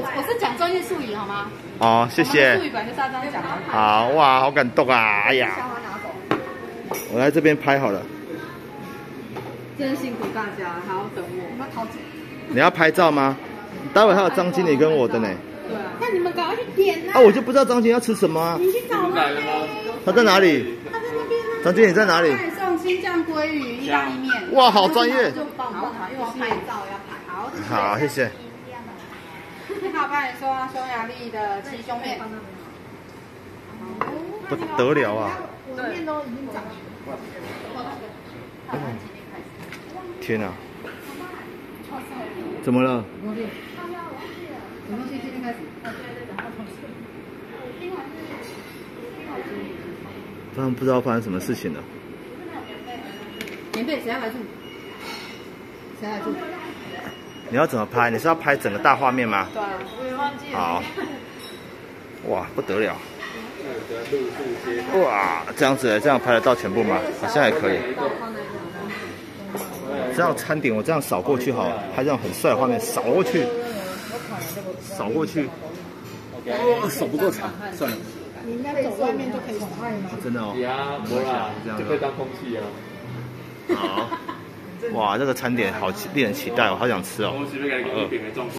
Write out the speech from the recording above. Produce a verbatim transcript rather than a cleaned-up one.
我是讲专业术语好吗？ 哦，谢谢。 术语本就是要这样讲。 好哇，好感动啊！哎呀，我来这边拍好了。 真辛苦大家，还要等我。你们好久。 你要拍照吗？待会还有张经理跟我的呢。 对啊。那你们赶快去点啊！ 啊，我就不知道张经理要吃什么啊。 你去找他。 他在哪里？ 他在那边啊。 张经理在哪里？ 送新酱鲑鱼意大利面。 哇，好专业。 就棒棒，因为我拍照要拍。好。 好，谢谢。 他帮你说匈牙利的鸡胸面。 不得了啊！ 我的面都已经长。 天哪！怎么了？ 什么东西？今天开始？ 他们不知道发生什么事情了。 棉被谁要来住？谁来住？ 你要怎么拍？你是要拍整个大画面吗？ 对啊，我也忘记了。 好。哇，不得了！哇，这样子，这样拍得到全部吗？好像还可以。这样餐点我这样扫过去好了，拍这样很帅的画面，扫过去，扫过去。哦，手不够长，算了。 你应该走外面就可以拍吗？ 真的哦。 不啦，就可以当空气啊。 好。哇，这个餐点好令人期待，我好想吃哦。